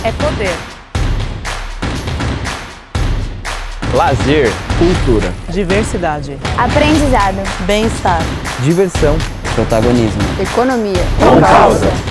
é poder. Lazer, cultura, Diversidade. Aprendizado. Bem-estar. diversão, protagonismo. Economia. Com causa.